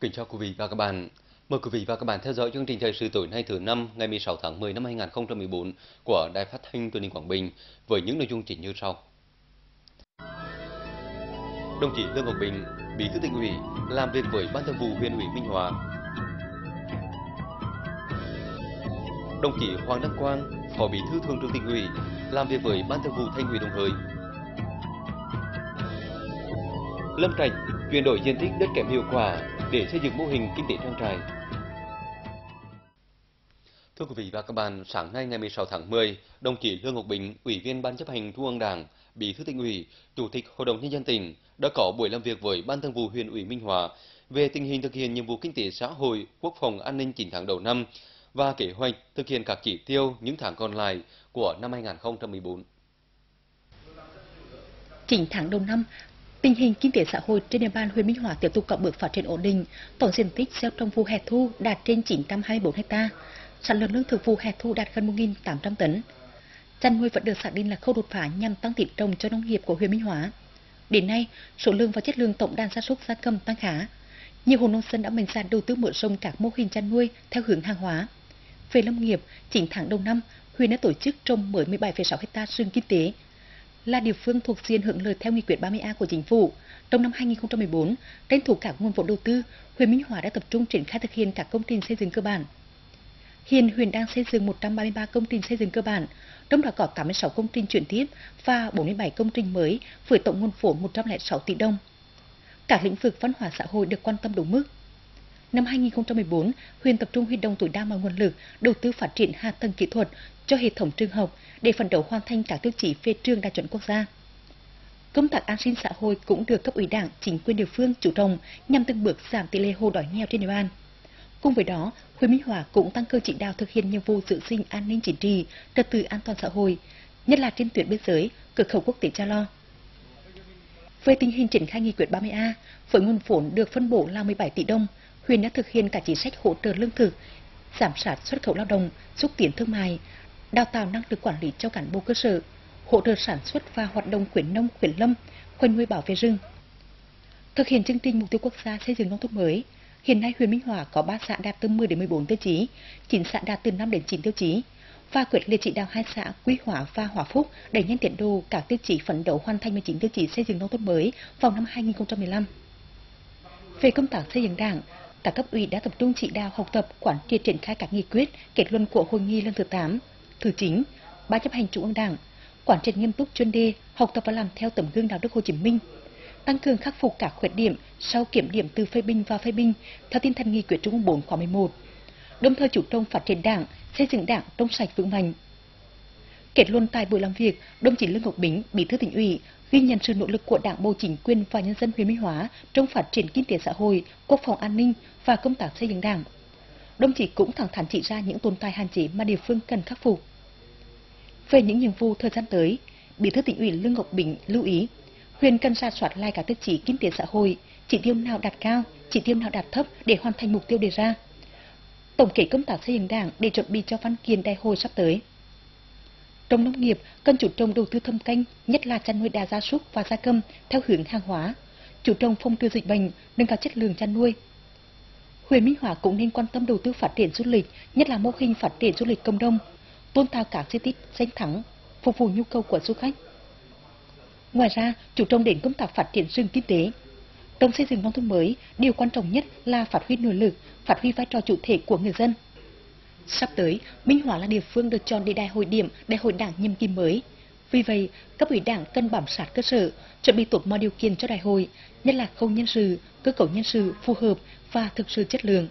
Kính chào quý vị và các bạn. Mời quý vị và các bạn theo dõi chương trình thời sự tối nay thứ năm ngày 16 tháng 10 năm 2014 của Đài Phát thanh Truyền hình Quảng Bình với những nội dung chính như sau. Đồng chí Lương Ngọc Bình, Bí thư Tỉnh ủy, làm việc với Ban Thường vụ Huyện ủy Minh Hóa. Đồng chí Hoàng Đăng Quang, Phó Bí thư Thường trực Tỉnh ủy, làm việc với Ban Thường vụ Thành ủy Đồng Hới. Lâm Trạch chuyển đổi diện tích đất kém hiệu quả để xây dựng mô hình kinh tế trang trại. Thưa quý vị và các bạn, sáng nay ngày 16 tháng 10, đồng chí Lương Ngọc Bình, Ủy viên Ban chấp hành Trung ương Đảng, Bí thư Tỉnh ủy, Chủ tịch Hội đồng Nhân dân tỉnh đã có buổi làm việc với Ban Thường vụ Huyện ủy Minh Hóa về tình hình thực hiện nhiệm vụ kinh tế xã hội, quốc phòng an ninh 9 tháng đầu năm và kế hoạch thực hiện các chỉ tiêu những tháng còn lại của năm 2014. 9 tháng đầu năm, tình hình kinh tế xã hội trên địa bàn huyện Minh Hóa tiếp tục có bước phát triển ổn định. Tổng diện tích gieo trồng vụ hè thu đạt trên 924 ha, sản lượng lương thực vụ hè thu đạt gần 1.800 tấn. Chăn nuôi vẫn được xác định là khâu đột phá nhằm tăng tỷ trọng cho nông nghiệp của huyện Minh Hóa. Đến nay, số lượng và chất lượng tổng đàn gia súc gia cầm tăng khá. Nhiều hộ nông dân đã mạnh dạn đầu tư mở rộng các mô hình chăn nuôi theo hướng hàng hóa. Về lâm nghiệp, 9 tháng đầu năm, huyện đã tổ chức trồng mới 17,6 ha rừng kinh tế, là địa phương thuộc diện hưởng lợi theo nghị quyết 30A của chính phủ. Trong năm 2014, tranh thủ các nguồn vốn đầu tư, huyện Minh Hóa đã tập trung triển khai thực hiện các công trình xây dựng cơ bản. Hiện huyện đang xây dựng 133 công trình xây dựng cơ bản, trong đó có 86 công trình chuyển tiếp và 47 công trình mới với tổng nguồn vốn 106 tỷ đồng. Các lĩnh vực văn hóa xã hội được quan tâm đúng mức. Năm 2014, huyện tập trung huy động tối đa mọi nguồn lực đầu tư phát triển hạ tầng kỹ thuật cho hệ thống trường học để phấn đấu hoàn thành các tiêu chí về trường đạt chuẩn quốc gia. Công tác an sinh xã hội cũng được cấp ủy Đảng, chính quyền địa phương chú trọng nhằm từng bước giảm tỷ lệ hộ đói nghèo trên địa bàn. Cùng với đó, huyện Minh Hóa cũng tăng cường chỉ đạo thực hiện nhiệm vụ giữ gìn an ninh chính trị, trật tự an toàn xã hội, nhất là trên tuyến biên giới, cửa khẩu quốc tế Cha Lo. Về tình hình triển khai nghị quyết 30A, với nguồn vốn được phân bổ là 17 tỷ đồng, huyện đã thực hiện các chính sách hỗ trợ lương thực, giảm sát xuất khẩu lao động, xúc tiến thương mại, đào tạo năng lực quản lý cho cán bộ cơ sở, hỗ trợ sản xuất và hoạt động khuyến nông, khuyến lâm, khoanh nuôi bảo vệ rừng. Thực hiện chương trình mục tiêu quốc gia xây dựng nông thôn mới, hiện nay huyện Minh Hóa có 3 xã đạt từ 10 đến 14 tiêu chí, 9 xã đạt từ 5 đến 9 tiêu chí và quyết liệt chỉ đạo 2 xã Quy Hóa và Hòa Phúc đẩy nhanh tiến độ các tiêu chí phấn đấu hoàn thành 19 tiêu chí xây dựng nông thôn mới vào năm 2015. Về công tác xây dựng Đảng, các cấp ủy đã tập trung chỉ đạo học tập, quán triệt triển khai các nghị quyết, kết luận của hội nghị lần thứ 8, thứ 9, Ban chấp hành Trung ương Đảng, quán triệt nghiêm túc chuyên đề, học tập và làm theo tấm gương đạo đức Hồ Chí Minh, tăng cường khắc phục các khuyết điểm sau kiểm điểm từ phê bình và phê bình theo tinh thần nghị quyết Trung ương 4 khóa 11, đồng thời chủ động phát triển Đảng, xây dựng Đảng trong sạch vững mạnh. Kết luận tại buổi làm việc, đồng chí Lương Ngọc Bình, Bí thư Tỉnh ủy, ghi nhận sự nỗ lực của Đảng bộ, chính quyền và nhân dân huyện Minh Hóa trong phát triển kinh tế xã hội, quốc phòng an ninh và công tác xây dựng Đảng. Đồng chí cũng thẳng thắn chỉ ra những tồn tại hạn chế mà địa phương cần khắc phục. Về những nhiệm vụ thời gian tới, Bí thư Tỉnh ủy Lương Ngọc Bình lưu ý, huyện cần rà soát lại các tiêu chí kinh tế xã hội, chỉ tiêu nào đạt cao, chỉ tiêu nào đạt thấp để hoàn thành mục tiêu đề ra. Tổng kết công tác xây dựng Đảng để chuẩn bị cho văn kiện đại hội sắp tới. Trong nông nghiệp, cần chú trọng đầu tư thâm canh, nhất là chăn nuôi đàn gia súc và gia cầm theo hướng hàng hóa, chú trọng phòng trừ dịch bệnh, nâng cao chất lượng chăn nuôi. Huyện Minh Hóa cũng nên quan tâm đầu tư phát triển du lịch, nhất là mô hình phát triển du lịch cộng đồng, tôn tạo các di tích danh thắng, phục vụ nhu cầu của du khách. Ngoài ra, chú trọng đến công tác phát triển rừng kinh tế. Trong xây dựng nông thôn mới, điều quan trọng nhất là phát huy nội lực, phát huy vai trò chủ thể của người dân. Sắp tới, Minh Hóa là địa phương được chọn để đại hội Đảng nhiệm kỳ mới. Vì vậy, cấp ủy Đảng cần bám sát cơ sở, chuẩn bị tốt mọi điều kiện cho đại hội, nhất là khâu nhân sự, cơ cấu nhân sự phù hợp và thực sự chất lượng.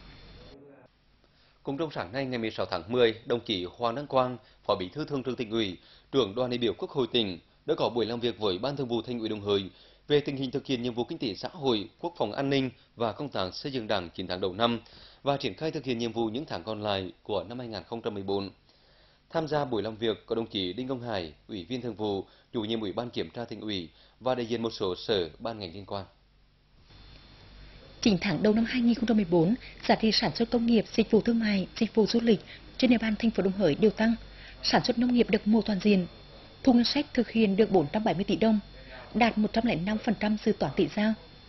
Cũng trong sáng nay ngày 16 tháng 10, đồng chí Hoàng Đăng Quang, Phó Bí thư Thường trực Tỉnh ủy, trưởng đoàn đại biểu Quốc hội tỉnh đã có buổi làm việc với Ban Thường vụ Thành ủy Đồng Hới về tình hình thực hiện nhiệm vụ kinh tế xã hội, quốc phòng an ninh và công tác xây dựng Đảng 9 tháng đầu năm và triển khai thực hiện nhiệm vụ những tháng còn lại của năm 2014. Tham gia buổi làm việc có đồng chí Đinh Công Hải, Ủy viên Thường vụ, Chủ nhiệm Ủy ban Kiểm tra Tỉnh ủy và đại diện một số sở ban ngành liên quan. 9 tháng đầu năm 2014, giá trị sản xuất công nghiệp, dịch vụ thương mại, dịch vụ du lịch trên địa bàn thành phố Đồng Hới đều tăng. Sản xuất nông nghiệp được mùa toàn diện. Thu ngân sách thực hiện được 470 tỷ đồng, đạt 105% dự toán tỷ giao.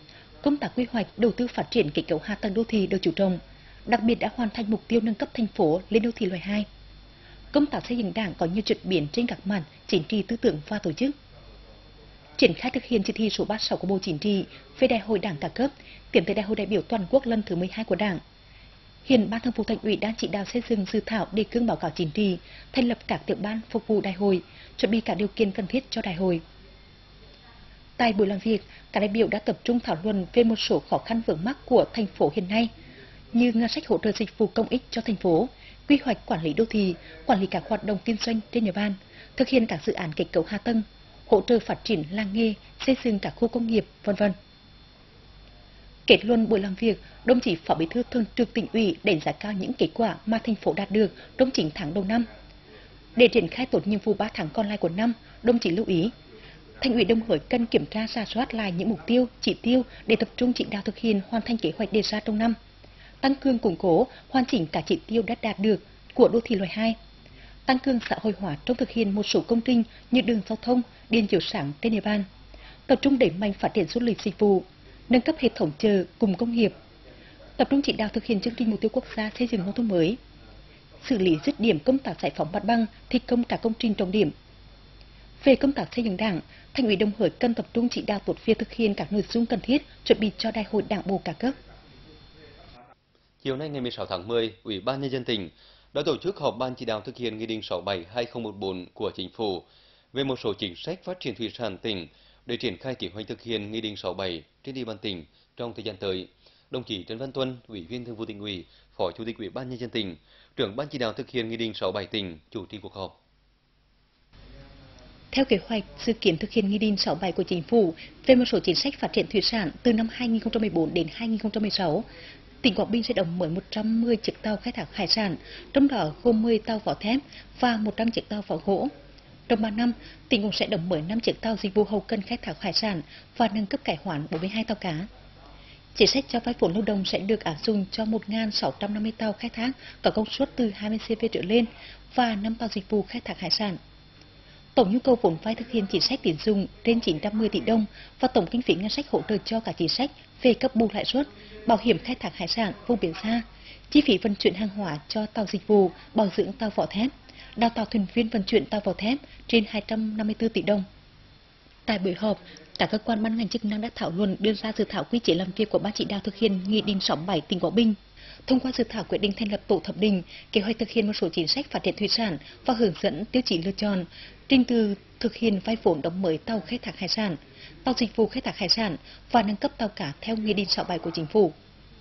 công tác quy hoạch đầu tư phát triển kết cấu hạ tầng đô thị được chú trọng, đặc biệt đã hoàn thành mục tiêu nâng cấp thành phố lên đô thị loại 2. Công tác xây dựng Đảng có nhiều chuyển biến trên các mặt chính trị, tư tưởng và tổ chức. Triển khai thực hiện chỉ thị số 36 của Bộ Chính trị về Đại hội Đảng các cấp, tiến tới Đại hội đại biểu toàn quốc lần thứ 12 của Đảng. Hiện Ban Thường vụ Thành ủy đang chỉ đạo xây dựng dự thảo đề cương báo cáo chính trị, thành lập các tiểu ban phục vụ đại hội, chuẩn bị các điều kiện cần thiết cho đại hội. Tại buổi làm việc, các đại biểu đã tập trung thảo luận về một số khó khăn vướng mắc của thành phố hiện nay, như ngân sách hỗ trợ dịch vụ công ích cho thành phố, quy hoạch quản lý đô thị, quản lý các hoạt động kinh doanh trên địa bàn, thực hiện các dự án kết cấu hạ tầng, hỗ trợ phát triển làng nghề, xây dựng các khu công nghiệp, v.v. Kết luận buổi làm việc, đồng chí Phó Bí thư Thường trực Tỉnh ủy đánh giá cao những kết quả mà thành phố đạt được trong 9 tháng đầu năm. Để triển khai tốt nhiệm vụ 3 tháng còn lại của năm, đồng chí lưu ý, Thành ủy Đồng Hới cần kiểm tra rà soát lại những mục tiêu, chỉ tiêu để tập trung chỉ đạo thực hiện hoàn thành kế hoạch đề ra trong năm, tăng cường củng cố, hoàn chỉnh các chỉ tiêu đã đạt được của đô thị loại 2, tăng cường xã hội hóa trong thực hiện một số công trình như đường giao thông, điện chiếu sáng trên địa bàn, tập trung đẩy mạnh phát triển du lịch dịch vụ, nâng cấp hệ thống chợ, cụm công nghiệp, tập trung chỉ đạo thực hiện chương trình mục tiêu quốc gia xây dựng nông thôn mới, xử lý dứt điểm công tác giải phóng mặt bằng, thi công các công trình trọng điểm. Về công tác xây dựng Đảng, Thành ủy Đồng Hới cần tập trung chỉ đạo tốt việc thực hiện các nội dung cần thiết chuẩn bị cho Đại hội Đảng bộ các cấp. Chiều nay ngày 16 tháng 10, Ủy ban Nhân dân tỉnh đã tổ chức họp ban chỉ đạo thực hiện Nghị định 67/2014 của Chính phủ về một số chính sách phát triển thủy sản tỉnh để triển khai kế hoạch thực hiện Nghị định 67 trên địa bàn tỉnh trong thời gian tới. Đồng chí Trần Văn Tuân, Ủy viên Thường vụ Tỉnh ủy, Phó Chủ tịch Ủy ban Nhân dân tỉnh, trưởng ban chỉ đạo thực hiện Nghị định 67 tỉnh chủ trì cuộc họp. Theo kế hoạch, dự kiến thực hiện Nghị định 67 của Chính phủ về một số chính sách phát triển thủy sản từ năm 2014 đến 2016, tỉnh Quảng Bình sẽ đóng mới 110 chiếc tàu khai thác hải sản, trong đó gồm 10 tàu vỏ thép và 100 chiếc tàu vỏ gỗ. Trong 3 năm, tỉnh cũng sẽ đóng mới 5 chiếc tàu dịch vụ hậu cần khai thác hải sản và nâng cấp cải hoán 42 tàu cá. Chính sách cho vay vốn lưu động sẽ được áp dụng cho 1.650 tàu khai thác có công suất từ 20 CV trở lên và 5 tàu dịch vụ khai thác hải sản. Tổng nhu cầu vốn vay thực hiện chính sách tín dụng trên 910 tỷ đồng và tổng kinh phí ngân sách hỗ trợ cho các chính sách về cấp bù lãi suất, bảo hiểm khai thác hải sản vùng biển xa, chi phí vận chuyển hàng hóa cho tàu dịch vụ, bảo dưỡng tàu vỏ thép, đào tạo thuyền viên vận chuyển tàu vỏ thép trên 254 tỷ đồng. Tại buổi họp, các cơ quan ban ngành chức năng đã thảo luận đưa ra dự thảo quy chế làm việc của ban chỉ đạo thực hiện Nghị định 67 tỉnh Quảng Bình. Thông qua dự thảo quyết định thành lập tổ thẩm định, kế hoạch thực hiện một số chính sách phát triển thủy sản và hướng dẫn tiêu chí lựa chọn, trình tự thực hiện vay vốn đóng mới tàu khai thác hải sản, tàu dịch vụ khai thác hải sản và nâng cấp tàu cá theo Nghị định 67 của Chính phủ.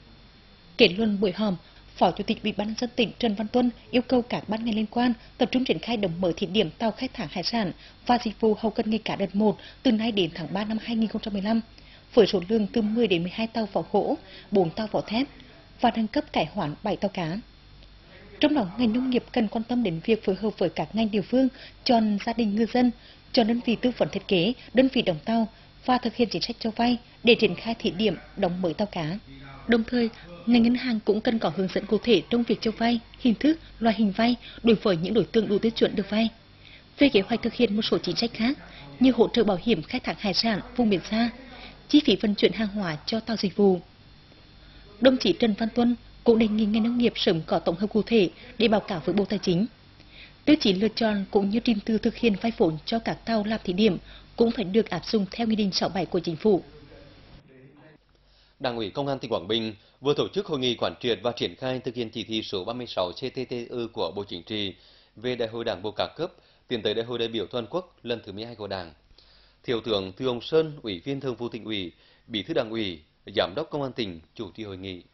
Kết luận buổi họp, Phó Chủ tịch Ủy ban nhân dân tỉnh Trần Văn Tuân yêu cầu các ban ngành liên quan tập trung triển khai đóng mới thí điểm tàu khai thác hải sản và dịch vụ hậu cần nghề cá đợt 1 từ nay đến tháng 3 năm 2015, với số lượng từ 10 đến 12 tàu vỏ gỗ, 4 tàu vỏ thép và nâng cấp cải hoán 7 tàu cá. Trong đó, ngành nông nghiệp cần quan tâm đến việc phối hợp với các ngành địa phương, chọn gia đình ngư dân, chọn đơn vị tư vấn thiết kế, đơn vị đóng tàu và thực hiện chính sách cho vay để triển khai thí điểm đóng mới tàu cá. Đồng thời, ngành ngân hàng cũng cần có hướng dẫn cụ thể trong việc cho vay, hình thức, loại hình vay đối với những đối tượng đủ tiêu chuẩn được vay. Về kế hoạch thực hiện một số chính sách khác như hỗ trợ bảo hiểm khai thác hải sản vùng biển xa, chi phí vận chuyển hàng hóa cho tàu dịch vụ. Đồng chí Trần Văn Tuân cũng đề nghị ngành nông nghiệp sớm có tổng hợp cụ thể để báo cáo với Bộ Tài chính. Tiêu chí lựa chọn cũng như trình tự thực hiện vay vốn cho các tàu làm thí điểm cũng phải được áp dụng theo Nghị định 67 của Chính phủ. Đảng ủy Công an tỉnh Quảng Bình vừa tổ chức hội nghị quán triệt và triển khai thực hiện chỉ thị số 36 CTTU của Bộ Chính trị về Đại hội Đảng bộ các cấp tiến tới Đại hội đại biểu toàn quốc lần thứ 12 của Đảng. Thiếu tướng Từ Hồng Sơn, Ủy viên Thường vụ Tỉnh ủy, Bí thư Đảng ủy, Giám đốc Công an tỉnh chủ trì hội nghị.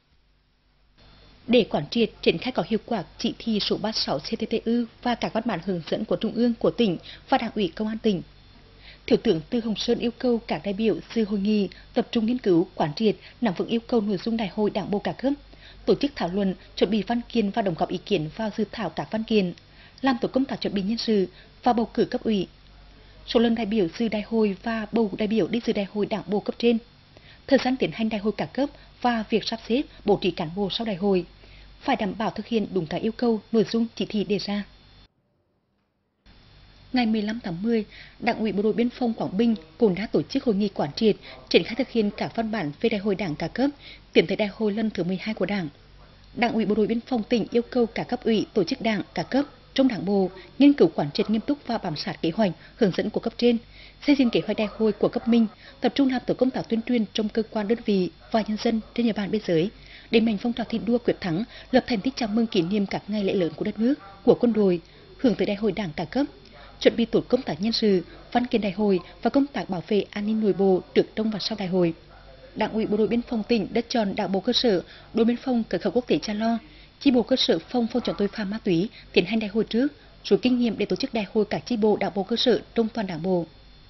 Để quán triệt triển khai có hiệu quả chỉ thị số 36 CTTU và các văn bản hướng dẫn của Trung ương, của tỉnh và Đảng ủy Công an tỉnh, Thiếu tướng Từ Hồng Sơn yêu cầu các đại biểu dự hội nghị tập trung nghiên cứu, quán triệt, nắm vững yêu cầu nội dung Đại hội Đảng bộ các cấp, tổ chức thảo luận, chuẩn bị văn kiện và đóng góp ý kiến vào dự thảo các văn kiện, làm tổ công tác chuẩn bị nhân sự và bầu cử cấp ủy. Số lần đại biểu dự đại hội và bầu đại biểu đi dự đại hội Đảng bộ cấp trên, thời gian tiến hành đại hội các cấp và việc sắp xếp bố trí cán bộ sau đại hội phải đảm bảo thực hiện đúng các yêu cầu, nội dung chỉ thị đề ra. Ngày 15 tháng 10, Đảng ủy Bộ đội Biên phòng Quảng Bình cũng đã tổ chức hội nghị quán triệt triển khai thực hiện các văn bản về Đại hội Đảng các cấp, tiến tới Đại hội lần thứ 12 của Đảng. Đảng ủy Bộ đội Biên phòng tỉnh yêu cầu các cấp ủy, tổ chức Đảng các cấp trong Đảng bộ nghiên cứu quán triệt nghiêm túc và bám sát kế hoạch, hướng dẫn của cấp trên, xây dựng kế hoạch đại hội của cấp mình, tập trung làm tốt công tác tuyên truyền trong cơ quan đơn vị và nhân dân trên địa bàn biên giới, đẩy mạnh phong trào thi đua quyết thắng, lập thành tích chào mừng kỷ niệm các ngày lễ lớn của đất nước, của quân đội, hướng tới Đại hội Đảng các cấp, chuẩn bị tốt công tác nhân sự, văn kiện đại hội và công tác bảo vệ an ninh nội bộ trước, trong và sau đại hội. Đảng ủy Bộ đội Biên phòng tỉnh đã chọn Đảng bộ cơ sở, đồn biên phòng cửa khẩu quốc tế Cha Lo, chi bộ cơ sở phòng chống tội phạm ma túy tiến hành đại hội trước, rút kinh nghiệm để tổ chức đại hội các chi bộ Đảng bộ cơ sở trong toàn Đảng bộ.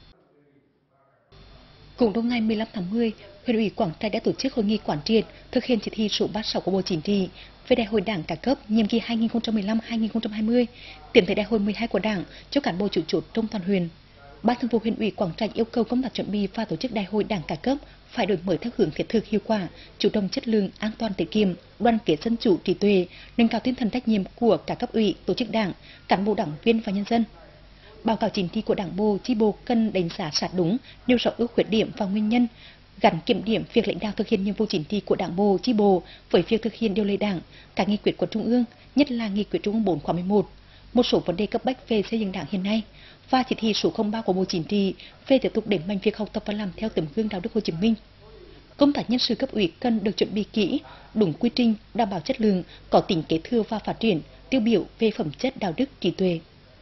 Cũng trong ngày 15 tháng 10, Huyện ủy Quảng Trạch đã tổ chức hội nghị quán triệt thực hiện chỉ thị số 36 của Bộ Chính trị về Đại hội Đảng các cấp nhiệm kỳ 2015-2020, tiến tới Đại hội 12 của Đảng cho cán bộ chủ chốt trong toàn huyện. Ban Thường vụ Huyện ủy Quảng Trạch yêu cầu công tác chuẩn bị và tổ chức Đại hội Đảng các cấp phải đổi mới theo hướng thiết thực, hiệu quả, chủ động, chất lượng, an toàn, tiết kiệm, đoàn kết, dân chủ, trí tuệ, nâng cao tinh thần trách nhiệm của các cấp ủy, tổ chức Đảng, cán bộ đảng viên và nhân dân. Báo cáo chính trị của Đảng bộ, chi bộ cần đánh giá sát đúng, nêu rõ ưu khuyết điểm và nguyên nhân, gắn kiểm điểm việc lãnh đạo thực hiện nhiệm vụ chính trị của Đảng bộ, chi bộ với việc thực hiện điều lệ Đảng, các nghị quyết của Trung ương, nhất là nghị quyết Trung ương 4 khóa 11, một số vấn đề cấp bách về xây dựng Đảng hiện nay và chỉ thị số 03 của Bộ Chính trị về tiếp tục đẩy mạnh việc học tập và làm theo tấm gương đạo đức Hồ Chí Minh. Công tác nhân sự cấp ủy cần được chuẩn bị kỹ, đúng quy trình, đảm bảo chất lượng, có tính kế thừa và phát triển, tiêu biểu về phẩm chất, đạo đức, trí tuệ.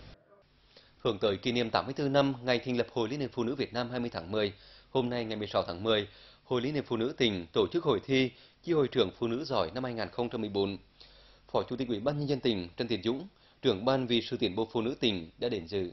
Hướng tới kỷ niệm 84 năm ngày thành lập Hội Liên hiệp Phụ nữ Việt Nam 20 tháng 10, hôm nay ngày 16 tháng 10, Hội Liên hiệp Phụ nữ tỉnh tổ chức hội thi Chi hội trưởng Phụ nữ giỏi năm 2014. Phó Chủ tịch Ủy ban Nhân dân tỉnh Trần Tiến Dũng, trưởng ban vì sự tiến bộ phụ nữ tỉnh đã đến dự.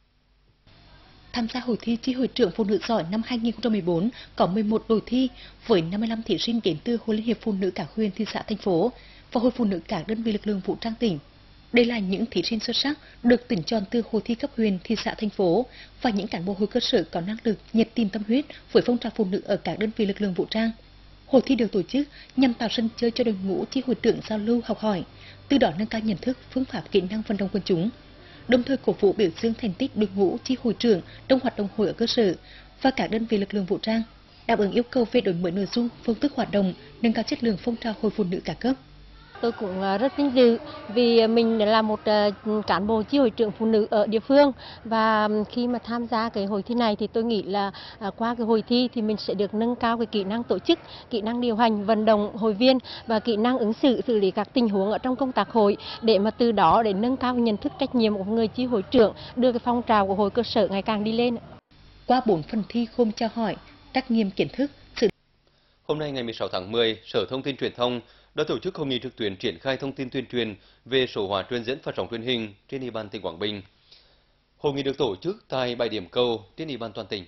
Tham gia hội thi Chi hội trưởng Phụ nữ giỏi năm 2014 có 11 đội thi với 55 thí sinh đến từ Hội Liên hiệp Phụ nữ các huyện, thị xã, thành phố và Hội Phụ nữ các đơn vị lực lượng vũ trang tỉnh. Đây là những thí sinh xuất sắc được tuyển chọn từ hội thi cấp huyện, thị xã, thành phố và những cán bộ hội cơ sở có năng lực, nhiệt tình, tâm huyết với phong trào phụ nữ ở các đơn vị lực lượng vũ trang. Hội thi được tổ chức nhằm tạo sân chơi cho đội ngũ chi hội trưởng giao lưu, học hỏi, từ đó nâng cao nhận thức, phương pháp, kỹ năng vận động quần chúng, đồng thời cổ vũ biểu dương thành tích đội ngũ chi hội trưởng trong hoạt động hội ở cơ sở và các đơn vị lực lượng vũ trang, đáp ứng yêu cầu về đổi mới nội dung, phương thức hoạt động, nâng cao chất lượng phong trào hội phụ nữ các cấp. Tôi cũng rất vinh dự vì mình là một cán bộ chi hội trưởng phụ nữ ở địa phương, và khi mà tham gia cái hội thi này thì tôi nghĩ là qua cái hội thi thì mình sẽ được nâng cao cái kỹ năng tổ chức, kỹ năng điều hành, vận động hội viên và kỹ năng ứng xử, xử lý các tình huống ở trong công tác hội, để mà từ đó để nâng cao nhận thức, trách nhiệm của người chi hội trưởng, đưa cái phong trào của hội cơ sở ngày càng đi lên. Qua 4 phần thi gồm trao hỏi, trắc nghiệm kiến thức. Hôm nay ngày 16 tháng 10, Sở Thông tin Truyền thông đã tổ chức hội nghị trực tuyến triển khai thông tin tuyên truyền về số hóa truyền dẫn phát sóng truyền hình trên địa bàn tỉnh Quảng Bình. Hội nghị được tổ chức tại 7 điểm cầu trên địa bàn toàn tỉnh.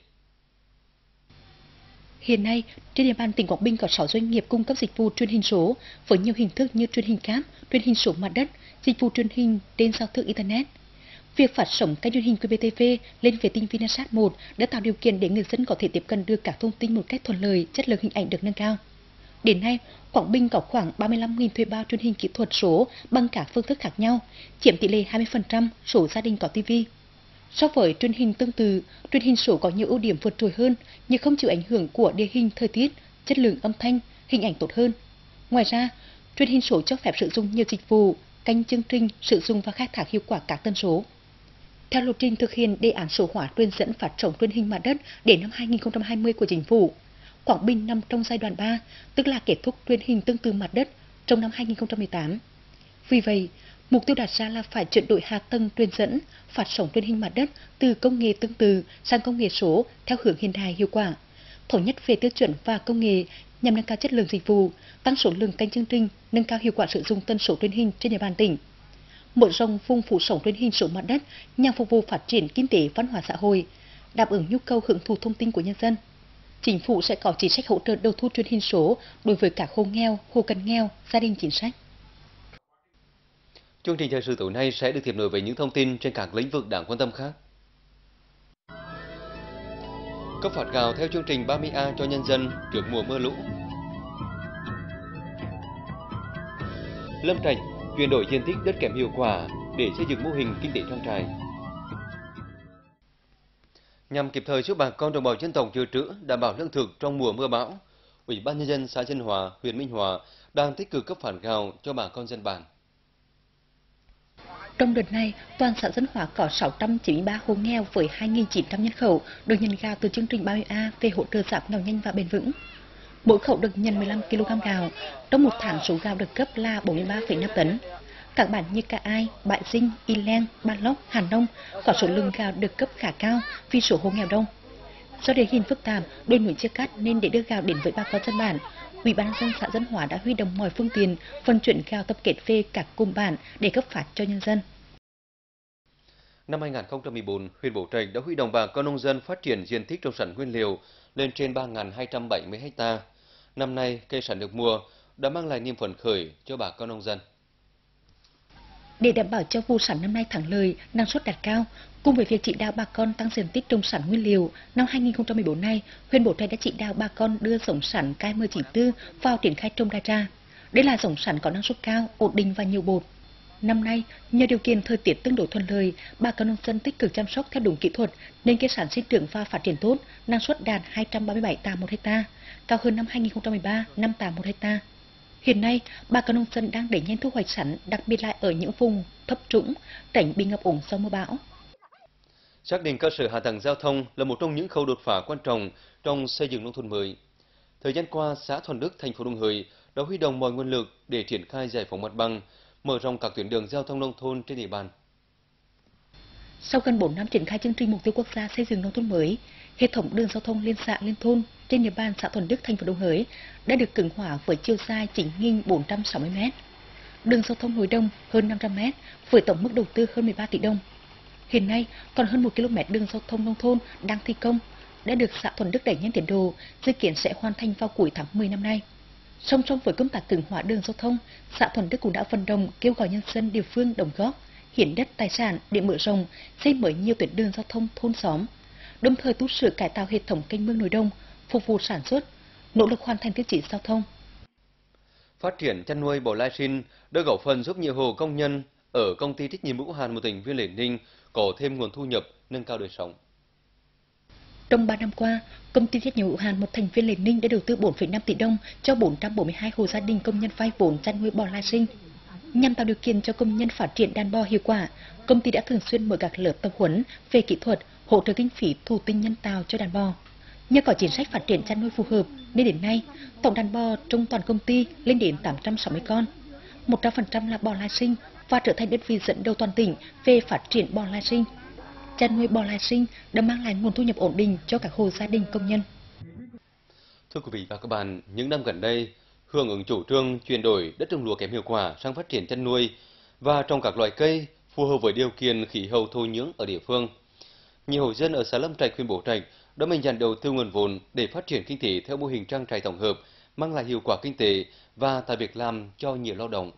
Hiện nay, trên địa bàn tỉnh Quảng Bình có 6 doanh nghiệp cung cấp dịch vụ truyền hình số với nhiều hình thức như truyền hình cáp, truyền hình số mặt đất, dịch vụ truyền hình trên giao thức Internet. Việc phát sóng kênh truyền hình QBTV lên vệ tinh Vinasat 1 đã tạo điều kiện để người dân có thể tiếp cận được các thông tin một cách thuận lợi, chất lượng hình ảnh được nâng cao. Đến nay, Quảng Bình có khoảng 35.000 thuê bao truyền hình kỹ thuật số bằng các phương thức khác nhau, chiếm tỷ lệ 20% số gia đình có TV. So với truyền hình tương tự, truyền hình số có nhiều ưu điểm vượt trội hơn như không chịu ảnh hưởng của địa hình, thời tiết, chất lượng âm thanh, hình ảnh tốt hơn. Ngoài ra, truyền hình số cho phép sử dụng nhiều dịch vụ, kênh chương trình, sử dụng và khai thác hiệu quả các tần số. Theo lộ trình thực hiện đề án số hóa truyền dẫn phát sóng truyền hình mặt đất đến năm 2020 của Chính phủ, Quảng Bình nằm trong giai đoạn 3, tức là kết thúc truyền hình tương tự mặt đất trong năm 2018. Vì vậy, mục tiêu đặt ra là phải chuyển đổi hạ tầng truyền dẫn, phát sóng truyền hình mặt đất từ công nghệ tương tự sang công nghệ số theo hướng hiện đại, hiệu quả, thống nhất về tiêu chuẩn và công nghệ nhằm nâng cao chất lượng dịch vụ, tăng số lượng kênh chương trình, nâng cao hiệu quả sử dụng tần số truyền hình trên địa bàn tỉnh. Mở rộng vùng phủ sóng truyền hình số mặt đất nhằm phục vụ phát triển kinh tế, văn hóa xã hội, đáp ứng nhu cầu hưởng thụ thông tin của nhân dân. Chính phủ sẽ có chính sách hỗ trợ đầu thu truyền hình số đối với các hộ nghèo, hộ cận nghèo, gia đình chính sách. Chương trình thời sự tối nay sẽ được tiếp nối với những thông tin trên các lĩnh vực đáng quan tâm khác. Cấp phát gạo theo chương trình 30A cho nhân dân trước mùa mưa lũ. Lâm Trạch chuyển đổi diện tích đất kém hiệu quả để xây dựng mô hình kinh tế trang trại. Nhằm kịp thời giúp bà con đồng bào dân tộc dự trữ đảm bảo lương thực trong mùa mưa bão, Ủy ban nhân dân xã Dân Hòa, huyện Minh Hòa đang tích cực cấp phát gạo cho bà con dân bản. Trong đợt này, toàn xã Dân Hòa có 693 hộ nghèo với 2.900 nhân khẩu được nhận gạo từ chương trình 30A về hỗ trợ giảm nghèo nhanh và bền vững. Mỗi khẩu được nhận 15 kg gạo, trong một tháng số gạo được cấp là 43,5 tấn. Các bản như Ca Ai, Bãi Dinh, Y Leng, Ba Lốc, Hàn Nông có số lượng gạo được cấp khá cao vì số hộ nghèo đông. Do địa hình phức tạp, đồi núi chia cắt nên để đưa gạo đến với bà con dân bản, Ủy ban nhân dân xã Dân Hòa đã huy động mọi phương tiện vận chuyển gạo tập kết về các cụm bản để cấp phát cho nhân dân. Năm 2014, huyện Bố Trạch đã huy động bà con nông dân phát triển diện tích trồng sản nguyên liệu lên trên 3.270 ha. Năm nay, cây sản được mùa đã mang lại niềm phấn khởi cho bà con nông dân. Để đảm bảo cho vụ sản năm nay thắng lợi, năng suất đạt cao, cùng với việc chỉ đạo bà con tăng diện tích trồng sản nguyên liệu, năm 2014 này, huyện Bố Trạch đã chỉ đạo bà con đưa giống sản KM94 vào triển khai trồng đa ra. Đây là giống sản có năng suất cao, ổn định và nhiều bột. Năm nay, nhờ điều kiện thời tiết tương đối thuận lợi, bà con nông dân tích cực chăm sóc theo đúng kỹ thuật nên cây sản sinh trưởng và phát triển tốt, năng suất đạt 237 tạ một ha, cao hơn năm 2013 5 tạ một ha. Hiện nay, bà con nông dân đang đẩy nhanh thu hoạch sắn, đặc biệt là ở những vùng thấp trũng, tránh bị ngập úng sau mưa bão. Xác định cơ sở hạ tầng giao thông là một trong những khâu đột phá quan trọng trong xây dựng nông thôn mới. Thời gian qua, xã Thuần Đức, thành phố Đồng Hới đã huy động mọi nguồn lực để triển khai giải phóng mặt bằng, mở rộng các tuyến đường giao thông nông thôn trên địa bàn. Sau gần 4 năm triển khai chương trình mục tiêu quốc gia xây dựng nông thôn mới, hệ thống đường giao thông liên xã liên thôn trên địa bàn xã Thuần Đức, thành phố Đồng Hới đã được cứng hóa với chiều dài 9.460 m, đường giao thông nội đồng hơn 500 m với tổng mức đầu tư hơn 13 tỷ đồng. Hiện nay, còn hơn 1 km đường giao thông nông thôn đang thi công, đã được xã Thuần Đức đẩy nhanh tiến độ, dự kiến sẽ hoàn thành vào cuối tháng 10 năm nay. Song song với công tác cứng hóa đường giao thông, xã Thuần Đức cũng đã vận động kêu gọi nhân dân địa phương đóng góp hiến đất tài sản để mở rộng, xây mới nhiều tuyến đường giao thông thôn xóm, đồng thời tu sửa cải tạo hệ thống kênh mương nội đồng phục vụ sản xuất, nỗ lực hoàn thành tiêu chí giao thông. Phát triển chăn nuôi bò lai sinh đã góp phần giúp nhiều hộ công nhân ở công ty trách nhiệm hữu hạn một thành viên Lệ Ninh có thêm nguồn thu nhập, nâng cao đời sống. Trong 3 năm qua, công ty trách nhiệm hữu hạn một thành viên Lệ Ninh đã đầu tư 4,5 tỷ đồng cho 442 hộ gia đình công nhân vay vốn chăn nuôi bò lai sinh. Nhằm tạo điều kiện cho công nhân phát triển đàn bò hiệu quả, công ty đã thường xuyên mở các lớp tập huấn về kỹ thuật, hỗ trợ kinh phí thụ tinh nhân tạo cho đàn bò. Nhờ có chính sách phát triển chăn nuôi phù hợp, nên đến nay, tổng đàn bò trong toàn công ty lên đến 860 con. 100% là bò lai sinh và trở thành đơn vị dẫn đầu toàn tỉnh về phát triển bò lai sinh. Chăn nuôi bò lai sinh đã mang lại nguồn thu nhập ổn định cho các hộ gia đình công nhân. Thưa quý vị và các bạn, những năm gần đây, hưởng ứng chủ trương chuyển đổi đất trồng lúa kém hiệu quả sang phát triển chăn nuôi và trồng các loại cây phù hợp với điều kiện khí hậu thổ nhưỡng ở địa phương, nhiều hộ dân ở xã Lâm Trạch, huyện Bố Trạch đã mạnh dạn đầu tư nguồn vốn để phát triển kinh tế theo mô hình trang trại tổng hợp, mang lại hiệu quả kinh tế và tạo việc làm cho nhiều lao động.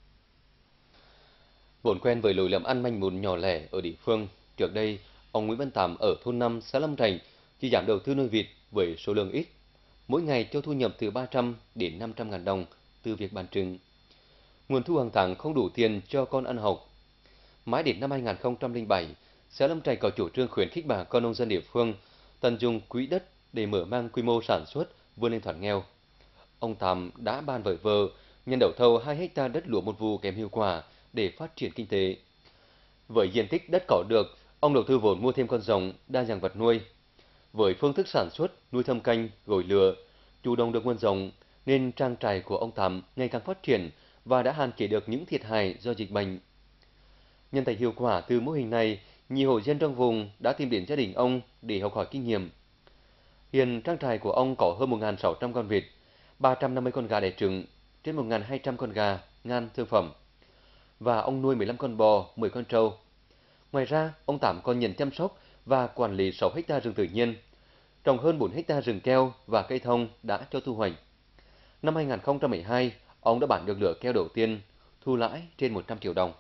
Vốn quen với lối làm ăn manh mún nhỏ lẻ ở địa phương, trước đây ông Nguyễn Văn Tám ở thôn 5 xã Lâm Trạch chỉ dám đầu tư nuôi vịt với số lượng ít, mỗi ngày cho thu nhập từ 300 đến 500 ngàn đồng từ việc bán trứng. Nguồn thu hàng tháng không đủ tiền cho con ăn học. Mãi đến năm 2007, xã Lâm Trạch có chủ trương khuyến khích bà con nông dân địa phương tận dụng quỹ đất để mở mang quy mô sản xuất, vươn lên thoát nghèo. Ông Tám đã bàn với vợ nhận đấu thầu 2 hecta đất lúa một vụ kém hiệu quả để phát triển kinh tế. Với diện tích đất có được, ông đầu tư vốn mua thêm con rồng, đa dạng vật nuôi. Với phương thức sản xuất nuôi thâm canh, gồi lửa, chủ động được nguồn giống nên trang trại của ông Tám ngày càng phát triển và đã hạn chế được những thiệt hại do dịch bệnh. Nhận thấy hiệu quả từ mô hình này, nhiều hộ dân trong vùng đã tìm đến gia đình ông để học hỏi kinh nghiệm. Hiện trang trại của ông có hơn 1.600 con vịt, 350 con gà đẻ trứng, trên 1.200 con gà, ngan thương phẩm. Và ông nuôi 15 con bò, 10 con trâu. Ngoài ra, ông Tám còn nhận chăm sóc và quản lý 6 ha rừng tự nhiên, trồng hơn 4 ha rừng keo và cây thông đã cho thu hoạch. Năm 2012, ông đã bán được lứa keo đầu tiên, thu lãi trên 100 triệu đồng.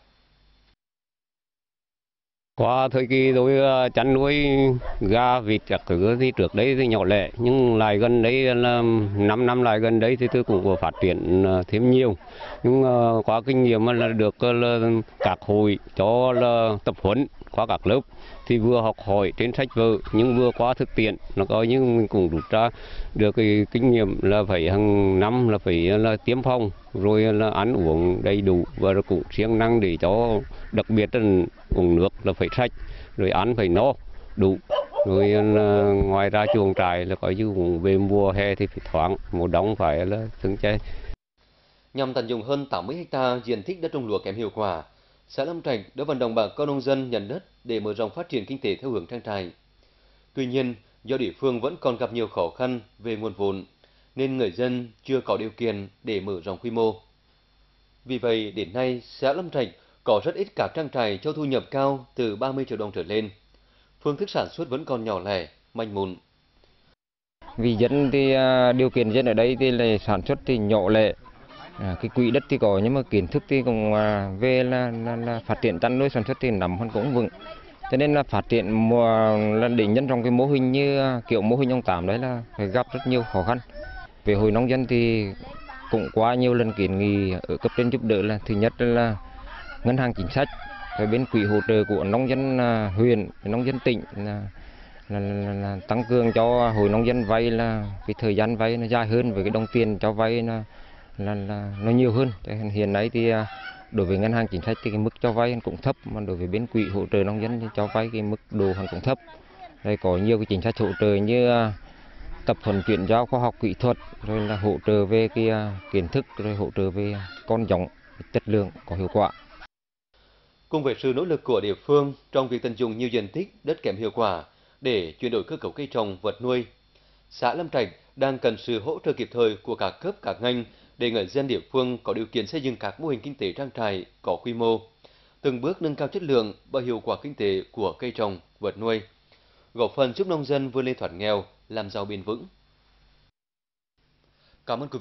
Qua thời kỳ tôi chăn nuôi gà, vịt các thứ thì trước đấy thì nhỏ lẻ, nhưng lại gần đấy là 5 năm lại gần đấy thì tôi cũng có phát triển thêm nhiều. Nhưng qua kinh nghiệm là được là các hội cho là tập huấn qua các lớp thì vừa học hỏi trên sách vở nhưng vừa qua thực tiễn, nó coi như mình cũng rút ra được cái kinh nghiệm là phải hàng năm là phải là tiêm phòng, rồi là ăn uống đầy đủ và cũng siêng năng để cho đặc biệt là uống nước là phải sạch, rồi ăn phải no đủ, rồi ngoài ra chuồng trại là coi như cũng về mùa hè thì phải thoáng, mùa đông phải là thừng che. Nhằm tận dụng hơn 80 ha diện tích đất trồng lúa kém hiệu quả, xã Lâm Trạch đã vận động bà con nông dân nhận đất để mở rộng phát triển kinh tế theo hướng trang trại. Tuy nhiên, do địa phương vẫn còn gặp nhiều khó khăn về nguồn vốn, nên người dân chưa có điều kiện để mở rộng quy mô. Vì vậy, đến nay, xã Lâm Trạch có rất ít các trang trại cho thu nhập cao từ 30 triệu đồng trở lên. Phương thức sản xuất vẫn còn nhỏ lẻ, manh mún. Vì dân thì điều kiện dân ở đây thì là sản xuất thì nhỏ lẻ, cái quỹ đất thì có nhưng mà kiến thức thì cũng về là phát triển chăn nuôi sản xuất thì nắm hơn cũng vững, cho nên là phát triển là để nhân rộng cái mô hình như kiểu mô hình ông Tám đấy là phải gặp rất nhiều khó khăn. Về hội nông dân thì cũng qua nhiều lần kiến nghị ở cấp trên giúp đỡ, là thứ nhất là ngân hàng chính sách, rồi bên quỹ hỗ trợ của nông dân huyện, nông dân tỉnh là tăng cường cho hội nông dân vay, là cái thời gian vay nó dài hơn, với cái đồng tiền cho vay nó nhiều hơn. Hiện nay thì đối với ngân hàng chính sách thì cái mức cho vay cũng thấp, mà đối với bên quỹ hỗ trợ nông dân thì cho vay cái mức độ cũng thấp. Đây có nhiều cái chính sách hỗ trợ như tập huấn chuyển giao khoa học kỹ thuật, rồi là hỗ trợ về cái kiến thức, rồi hỗ trợ về con giống chất lượng có hiệu quả. Cùng với sự nỗ lực của địa phương trong việc tận dụng nhiều diện tích đất kém hiệu quả để chuyển đổi cơ cấu cây trồng vật nuôi, xã Lâm Trạch đang cần sự hỗ trợ kịp thời của các cấp các ngành để người dân địa phương có điều kiện xây dựng các mô hình kinh tế trang trại có quy mô, từng bước nâng cao chất lượng và hiệu quả kinh tế của cây trồng vật nuôi, góp phần giúp nông dân vươn lên thoát nghèo, làm giàu bền vững. Cảm ơn quý